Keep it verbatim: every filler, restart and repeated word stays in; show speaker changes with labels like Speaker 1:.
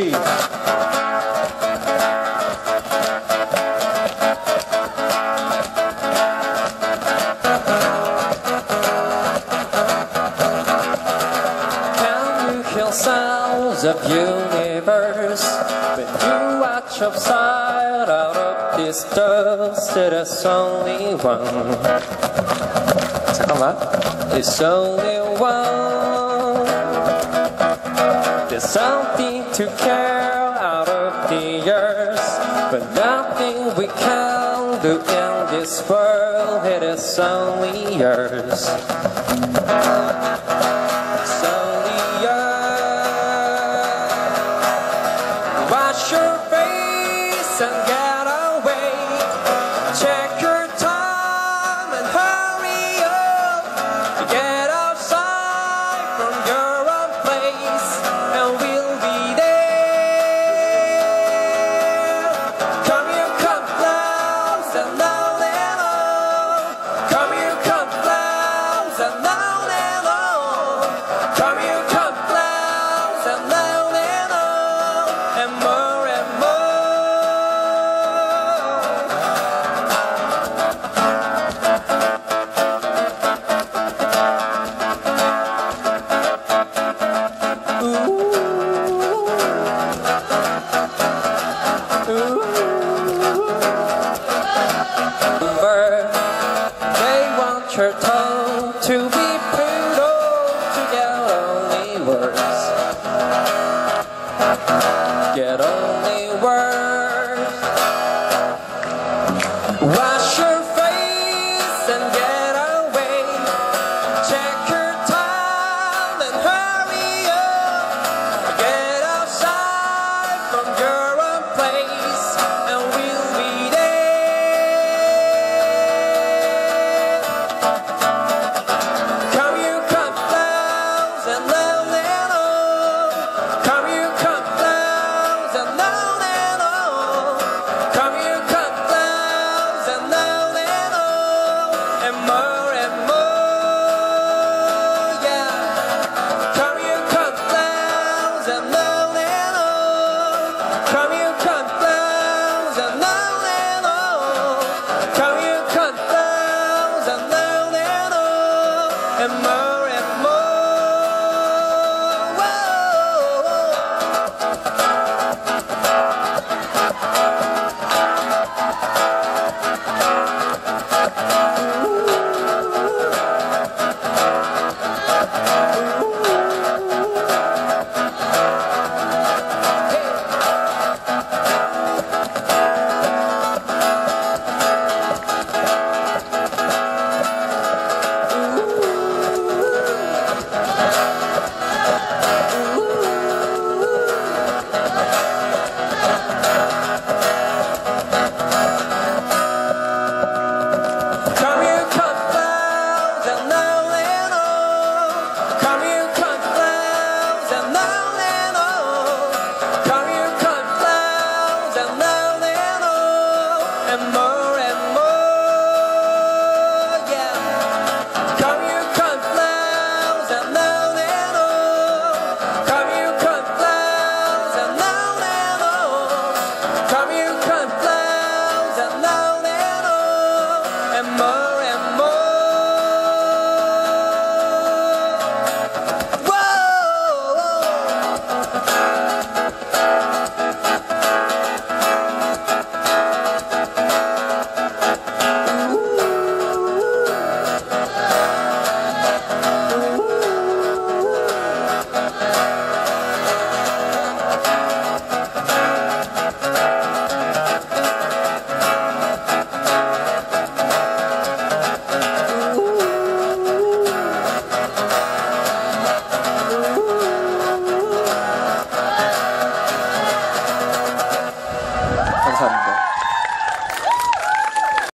Speaker 1: please. Sounds of universe when you watch upside out of this dust. There's only one. 잠깐만. It's only one. There's something to care out of the earth, but nothing we can do in this world. It is only yours. Wash your face and get away. Check your time and hurry up. Get outside from your own place and we'll be there. Come here, come close and now let all. Come here, come close and now let all. Come here, come close and now let all. And more and more. Ooh. Ooh. They want your tongue to be put on to get only words. Get only words. Wash your face and get away. Check your time and hurry up. Get outside from your own place and we'll be there. Come you come close and love it all. Come you come close and love it all. Come you come close and love it all. And more and more, yeah. Come you come close and love it all. Come you come close and love it all. Come you come close and love it all. And more.